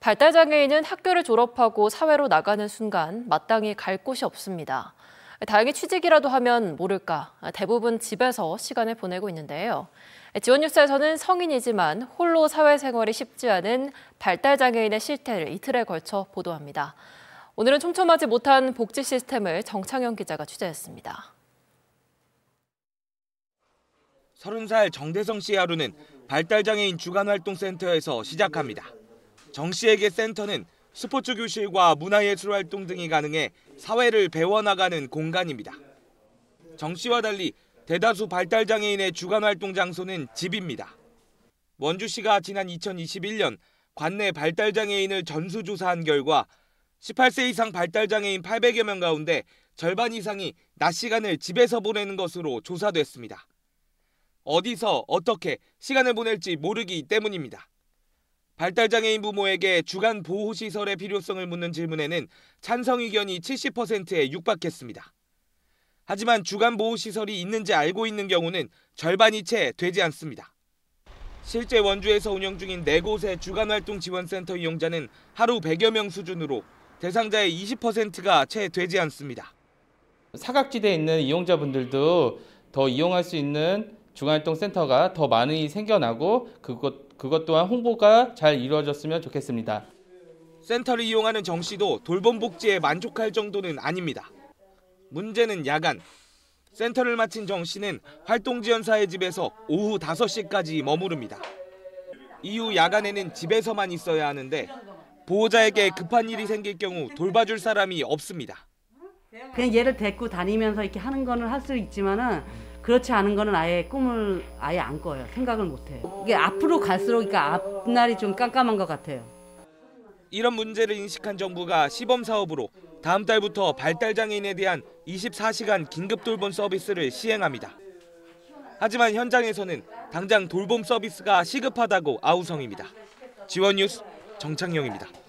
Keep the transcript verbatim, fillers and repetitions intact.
발달장애인은 학교를 졸업하고 사회로 나가는 순간 마땅히 갈 곳이 없습니다. 다행히 취직이라도 하면 모를까 대부분 집에서 시간을 보내고 있는데요. 지원뉴스에서는 성인이지만 홀로 사회생활이 쉽지 않은 발달장애인의 실태를 이틀에 걸쳐 보도합니다. 오늘은 촘촘하지 못한 복지 시스템을 정창영 기자가 취재했습니다. 서른 살 정대성 씨의 하루는 발달장애인 주간활동센터에서 시작합니다. 정 씨에게 센터는 스포츠 교실과 문화예술 활동 등이 가능해 사회를 배워나가는 공간입니다. 정 씨와 달리 대다수 발달장애인의 주간활동 장소는 집입니다. 원주시가 지난 이천이십일 년 관내 발달장애인을 전수조사한 결과 십팔 세 이상 발달장애인 팔백여 명 가운데 절반 이상이 낮 시간을 집에서 보내는 것으로 조사됐습니다. 어디서 어떻게 시간을 보낼지 모르기 때문입니다. 발달장애인 부모에게 주간 보호시설의 필요성을 묻는 질문에는 찬성 의견이 칠십 퍼센트에 육박했습니다. 하지만 주간 보호시설이 있는지 알고 있는 경우는 절반이 채 되지 않습니다. 실제 원주에서 운영 중인 네 곳의 주간활동지원센터 이용자는 하루 백여 명 수준으로 대상자의 이십 퍼센트가 채 되지 않습니다. 사각지대에 있는 이용자분들도 더 이용할 수 있는 주간활동센터가 더 많이 생겨나고 그것, 그것 또한 홍보가 잘 이루어졌으면 좋겠습니다. 센터를 이용하는 정 씨도 돌봄 복지에 만족할 정도는 아닙니다. 문제는 야간. 센터를 마친 정 씨는 활동지원사의 집에서 오후 다섯 시까지 머무릅니다. 이후 야간에는 집에서만 있어야 하는데 보호자에게 급한 일이 생길 경우 돌봐줄 사람이 없습니다. 그냥 얘를 데리고 다니면서 이렇게 하는 거는 할 수 있지만은 그렇지 않은 거는 아예 꿈을 아예 안 꿔요. 생각을 못 해요. 이게 앞으로 갈수록 그러니까 앞날이 좀 깜깜한 것 같아요. 이런 문제를 인식한 정부가 시범 사업으로 다음 달부터 발달장애인에 대한 이십사 시간 긴급 돌봄 서비스를 시행합니다. 하지만 현장에서는 당장 돌봄 서비스가 시급하다고 아우성입니다. 지원뉴스 정창영입니다.